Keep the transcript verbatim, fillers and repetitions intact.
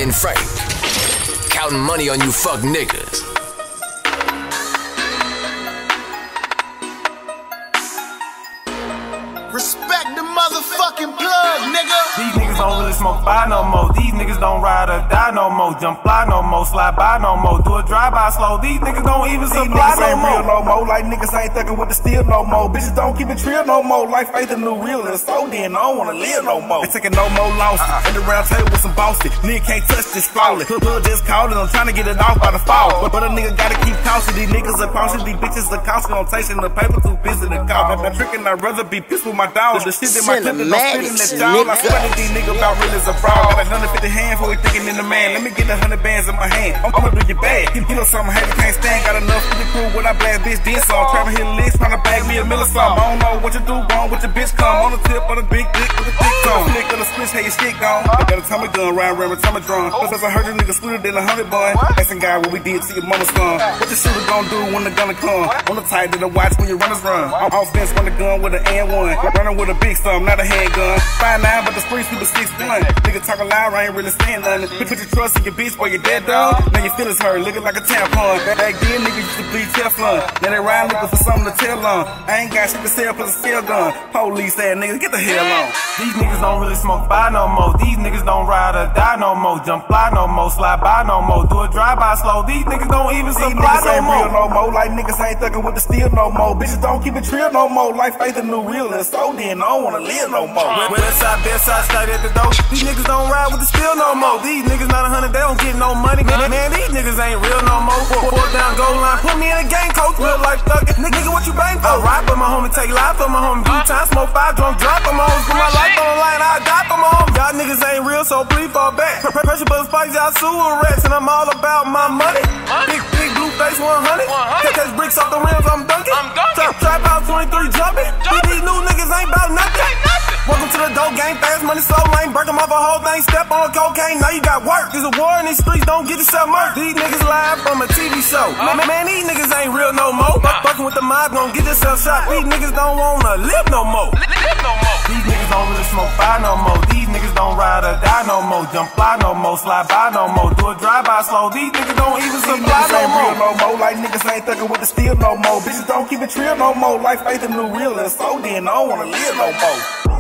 and Frank, counting money on you fuck niggas. Respect the motherfucking plug, nigga. These niggas don't really smoke fire no more. These niggas don't ride or die no more. Jump fly no more, slide by no more. Do a drive-by slow. These niggas don't even supply no more. Real no more. Like niggas ain't thugging with the steel no more. Bitches don't keep it real no more. Life ain't the new real, and so then I don't wanna live no more. They taking no more losses. Uh-uh. In the round table with some bossy. Nigga can't touch this flawless. Hood just callin', I'm trying to get it off by the fall. But, but a nigga gotta keep cautious. These niggas are cautious. These bitches are cautious. I'm tasting the paper too busy to call. I'm tricking. I'd rather be pissed with my dogs. The shit in my clip that don't spit in that jaw. I swear that these niggas about real as a fraud. Got a hundred fifty hand for we thinking in the man. Let me get a hundred bands in my hand. I'm, I'ma do your bad. You know something I can't stand. Got enough for the crew when I blast bitch did some. Trapping hit licks, trying to bag me a mill or something. I don't know what you do wrong with your bitch come. On the tip of the big dick with the thick tongue. Flick of the switch, hey, your shit gone. I got a tummy gun, round, round, tummy drum. Cause I heard this nigga sweeter than a hundred bun. Asking God what we did to your mama's son. What the shooter gon' do when the gunner come? On the tight to the watch when your runners run. I'm off fence when the gun with an N one. Running with a big thumb, not a handgun. five nine, but the streets with the six one. Nigga talking loud, I ain't really saying nothing. Put your trust in your bitch while you're dead dog. Now your feelings hurt, looking like a tampon. Back then, niggas used to bleed Teflon. Now they ride looking for something to tell on. I ain't got shit to sell plus a steel gun. Police ass niggas, get the hell on. These niggas don't really smoke fire no more. These niggas don't ride or die no more. Jump fly no more, slide by no more. Do a drive-by slow. These niggas don't even supply no more. Real no more. Like niggas ain't thugging with the steel no more. Bitches don't keep it real no more. Life ain't the new real, and so then I don't wanna live no more. West side, best side, straight at the door. These niggas don't ride with the steel no more. These niggas not a hundred, they don't get no money. Man, man, these niggas ain't real no more. Four down goal line, put me in a game, coach. Real life thuggin'. Nigga, what you bang for? I ride for my homie, take life for my homie. Do time, smoke five, drunk, drop for my homies. Put my life on the line, I die for my homies. Y'all niggas ain't real, so please fall back. Pressure buzz spikes, y'all sewer rats, and I'm all about my money. Big, big blue face one hundred. Catch bricks off the rims, I'm dunking. Trap, trap out twenty-three jumping. These new niggas ain't about nothing. Welcome to the dope game, fast money, slow lane. Break them off a whole thing, step on cocaine, now you got work. There's a war in these streets, don't get yourself murked. These niggas live from a T V show. Man, man, these niggas ain't real no more. Fucking with the mob, gon' get yourself shot. These niggas don't wanna live no more. Live no more. These niggas don't really smoke fire no more. These niggas don't ride or die no more. Jump fly no more, slide by no more. Do a drive-by slow. These niggas don't even supply no more. Real no more. Like niggas ain't thugging with the steel no more. Bitches don't keep it real no more. Life ain't the new real, and so then I don't wanna live no more.